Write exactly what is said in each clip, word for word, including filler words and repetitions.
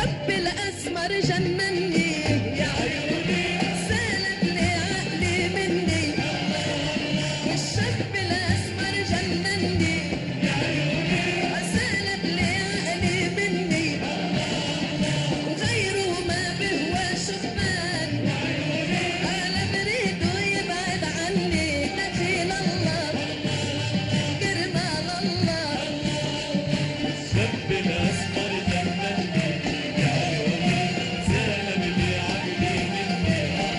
الشاب الأسمر جنني يا عيوني سالت لي عقلي مني الشاب الأسمر جنني يا عيوني سالت لي عقلي مني وغيره ما بهوى شبان أنا بريده يبعد عني دخيل الله كرمال الله الشاب الأسمر جنني يا عيوني سالت لي عقلي مني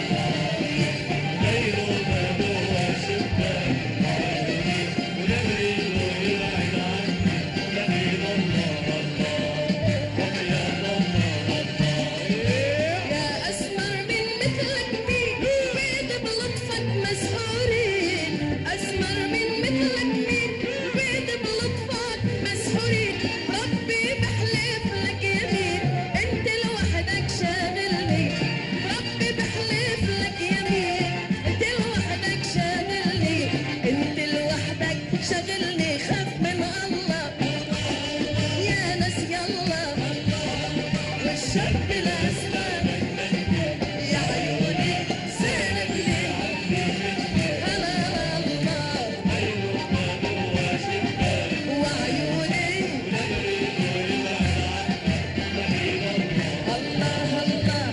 غيره ما بهوى شبان ولا بريده يبعد عني دخيل الله الله يا أسمر من مثلك مين بيد بلطفك مسحورين أسمر من مثلك مين بيد بلطفك مسحورين ربي بحلف لك يمين أنت لوحدك شاغلني ربي بحلف لك يمين أنت لوحدك شاغلني أنت لوحدك شاغلني خاف من الله يا ناس يلا والشاب الأسمر يا عيوني سالت لي أنا الله وعيوني الله الله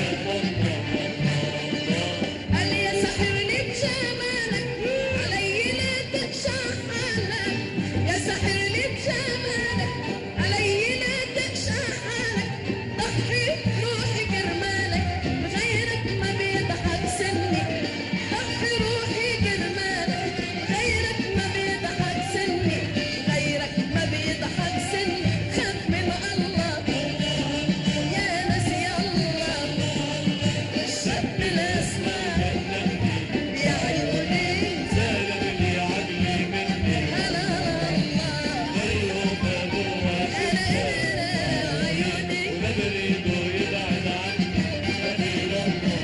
قال يا ساحرني بجمالك علي لا تخشى حالك يا ساحرني بجمالك علي لا تخشى حالك ضحي روحي كرمالك غيرك ما بيضحك سني ضحي روحي كرمالك غيرك ما بيضحك سني غيرك ما بيضحك سني خاف من الله يا ناس يلا الشاب الأسمر يا عيوني سالت لي عقلي مني أنا الله غيره ما بهوى أنا أنا عيوني ولا بريده يبعد عني دخيل الله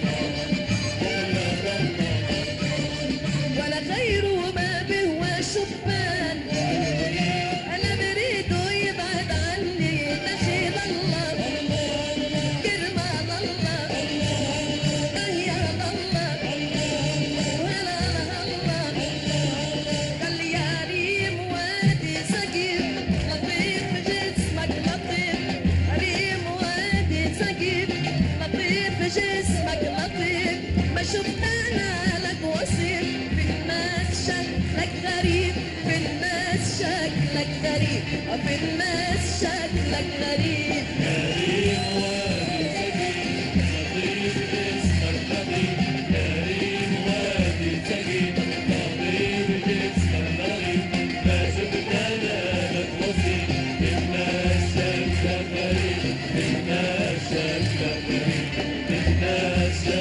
ولا غيره ما بهوى شبان أنا بريده يبعد عني دخيل الله كرمال الله ديان الله ولا الله قال يا ريم وادي سقيف لطيف جسمك لطيف ريم وادي سقيف لطيف جسمك لطيف ما شفت انا لك وصيف في الناس شكلك غريب في الناس شكلك غريب في الناس شكلك غريب كريم وادي سقيم لطيف جسمك لطيف كريم وادي سقيم لطيف جسمك لطيف ما شفت انا لك وصيف الناس شكلك غريب الناس شكلك غريب الناس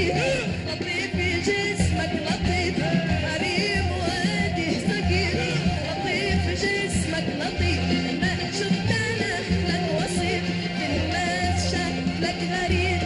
لطيف لطيف جسمك لطيف حريم وادي سكير لطيف جسمك لطيف ما شفت انا لك وصيف بالناس شكلك غريب